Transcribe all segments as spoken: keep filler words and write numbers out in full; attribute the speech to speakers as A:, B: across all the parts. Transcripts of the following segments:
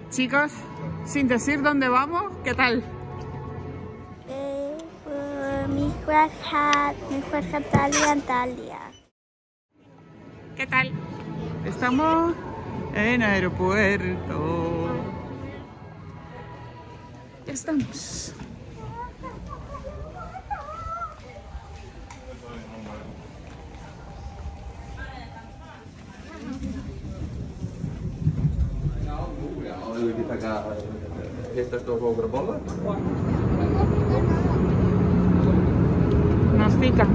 A: Chicos, sin decir dónde vamos, ¿qué tal?
B: Eh, uh, mi cuerja, mi cuerja Talia, Talia.
A: ¿Qué tal? Estamos en aeropuerto. Ya estamos. Mastica.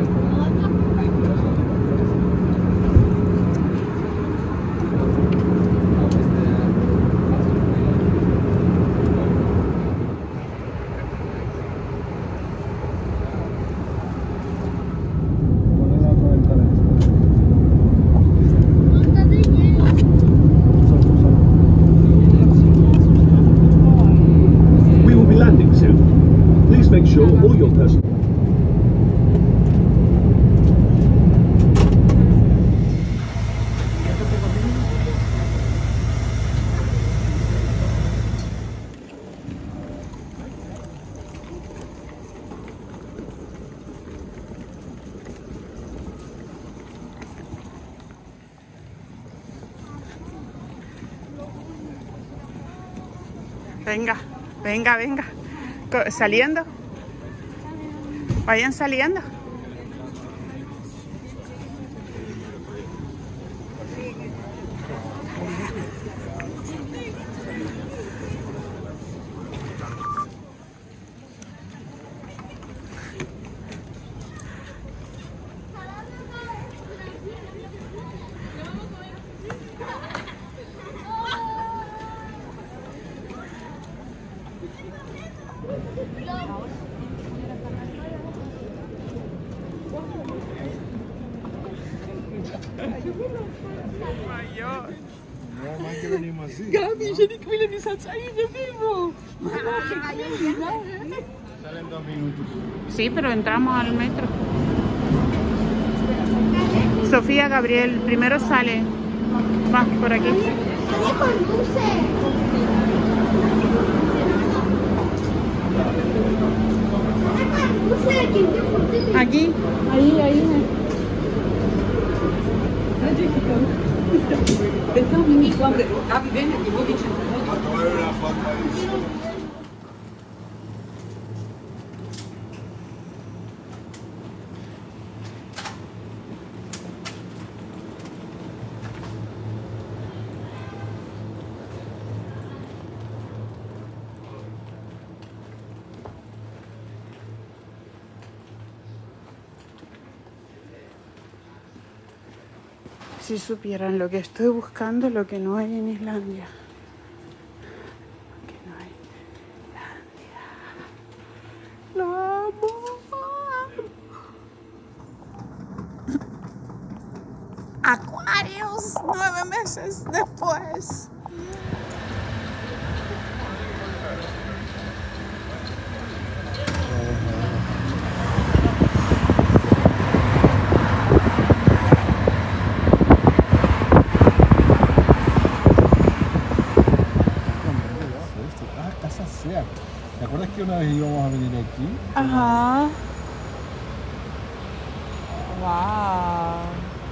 A: Venga, venga, venga. Saliendo. Vayan saliendo.
C: Gabi, jadi ik wil niet aan het vivo.
D: Salen dos minutos.
A: Sí, pero entramos al metro. Sofía, Gabriel, primero sale. Va, por aquí. Aquí, ahí, ahí.
C: Gabi, ven aquí, vou vir
A: Si supieran lo que estoy buscando, lo que no hay en Islandia. Lo que no hay en Islandia. Lo amo. Aquarius, nueve meses después.
D: ¿Te acuerdas que una vez íbamos a venir aquí?
A: Ajá. Wow.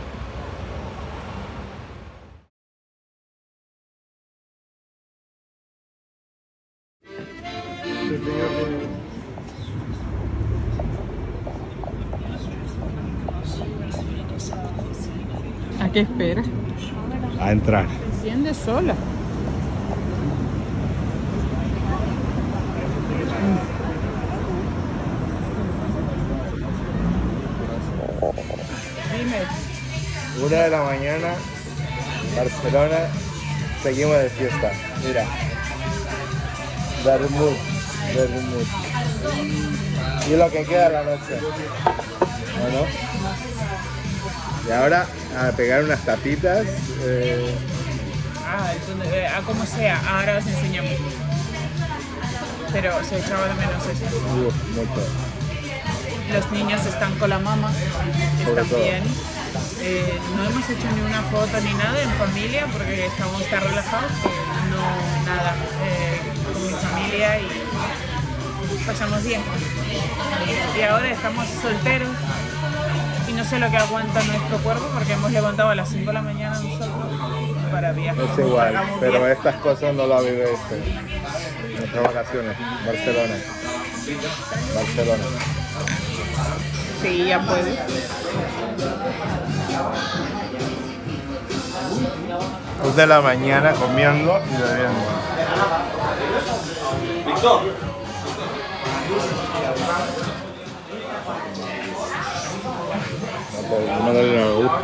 A: ¿A qué espera?
D: A entrar.
A: Enciende sola. Dime.
D: Una de la mañana, Barcelona, seguimos de fiesta. Mira. Vermut, vermut. Y lo que queda de la noche. Bueno. Y ahora a pegar unas tapitas. Eh...
A: Ah, entonces, a como sea, ahora os enseñamos. Pero se echaba de menos eso.
D: Uf, mucho.
A: Los niños están con la mamá, están bien. Eh, no hemos hecho ni una foto ni nada en familia porque estamos tan relajados que no nada. pasamos bien. Y ahora estamos solteros y no sé lo que aguanta nuestro cuerpo porque hemos levantado a las cinco de la mañana nosotros para viajar.
D: Es igual,
A: Pagamos
D: pero
A: bien.
D: estas cosas no las vive este. Nuestras vacaciones, Barcelona. Barcelona.
A: Sí, ya puede.
D: dos de la mañana comiendo y bebiendo. No me gusta.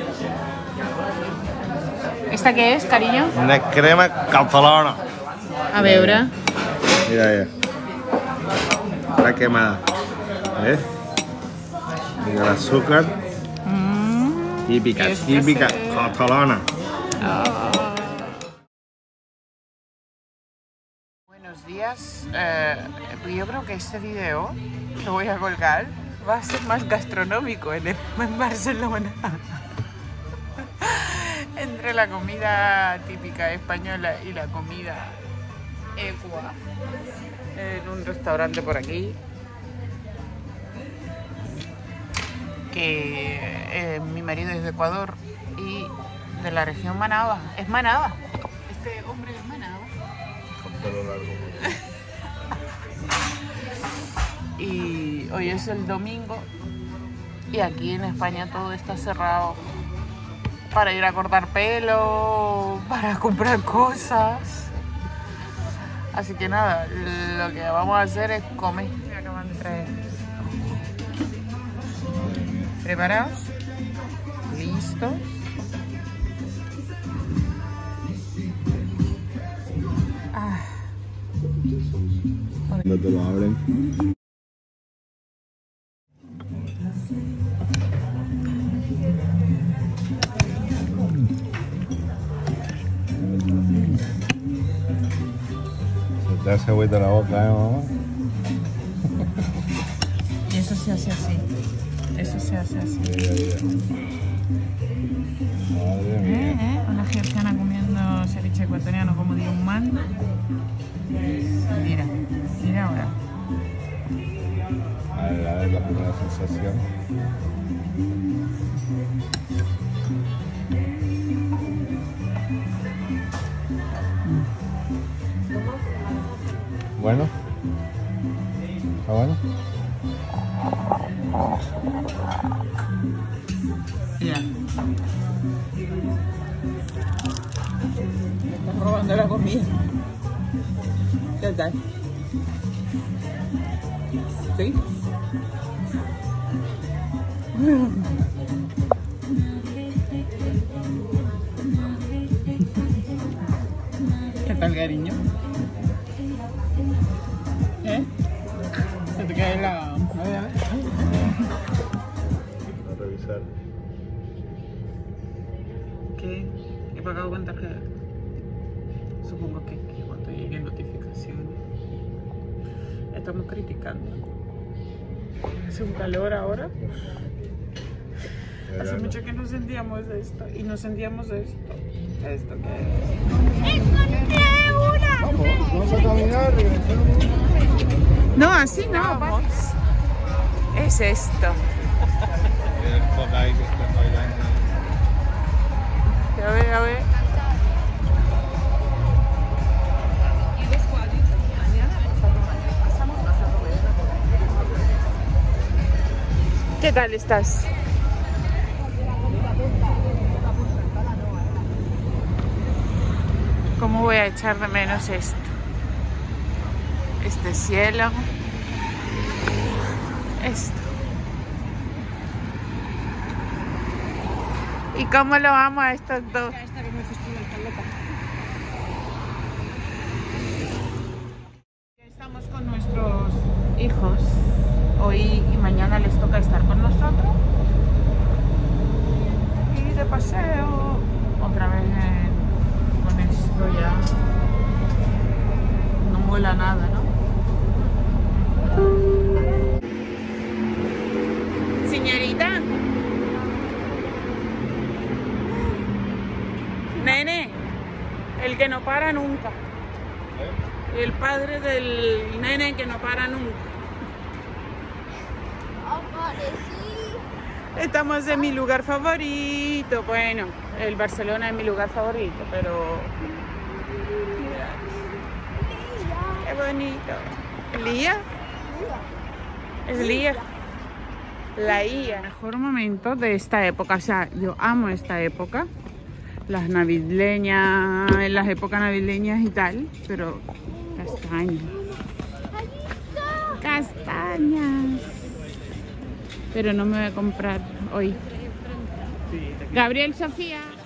A: ¿Esta qué es, cariño?
D: Una crema catalana.
A: A veure.
D: Mira, mira. Está quemada. ¿Ves? Mira el azúcar.
A: Mm,
D: Típica,
A: es que
D: típica
A: se-
D: catalana.
A: Ah. Buenos días. Eh, yo creo que este video lo voy a colgar. Va a ser más gastronómico en, el, en Barcelona. Entre la comida típica española y la comida ecua. En un restaurante por aquí. Que eh, mi marido es de Ecuador y de la región Manaba. Es Manaba. Este hombre es Manaba.
D: Con pelo largo.
A: Y hoy es el domingo y aquí en España todo está cerrado para ir a cortar pelo, para comprar cosas. Así que nada, lo que vamos a hacer es comer. Me acaban de traer. ¿Preparados? ¿Listos? Ah.
D: No te lo abren. Se te hace agüita la boca, ¿eh, mamá?
A: Y eso se hace así. Eso se hace así.
D: Mira, mira. Madre
A: ¿Eh?
D: mía.
A: ¿Eh? Una georgiana comiendo ceviche ecuatoriano como de un man. Mira, mira ahora.
D: A ver, a ver la primera sensación. Bueno. ¿Está bueno?
A: Mira. Me están robando la comida. ¿Qué tal? ¿Sí? ¿Qué tal, cariño? ¿Eh? Se te cae la... A ver, a ver.
D: A revisar.
A: ¿Qué? He pagado con tarjeta. Supongo que, que cuando llegue notificaciones. Estamos criticando. Hace un calor ahora. Hace
D: Verano.
A: mucho que no sentíamos esto. Y no sentíamos esto. ¿Esto qué
B: ¡Encontré una!
D: Vamos, vamos a caminar, regresamos.
A: es? No, así no. Vamos. Es esto.
D: El foca ahí que está bailando.
A: A ver, a ver. ¿Qué tal estás? ¿Cómo voy a echar de menos esto? Este cielo. Esto. ¿Y cómo lo amo a estos dos? Ya estamos con nuestros hijos. Hoy y mañana les toca estar con nosotros. Y de paseo, otra vez en- con esto ya. No mola nada, ¿no? Señorita. Nene, el que no para nunca. El padre del nene que no para nunca. Estamos en mi lugar favorito. Bueno, el Barcelona es mi lugar favorito, pero... Qué bonito. ¿Lía? Es Lía. La I A. El mejor momento de esta época, o sea, yo amo esta época. Las navideñas, en las épocas navideñas y tal, pero castañas. Castañas. Pero no me voy a comprar hoy. Gabriel, Sofía.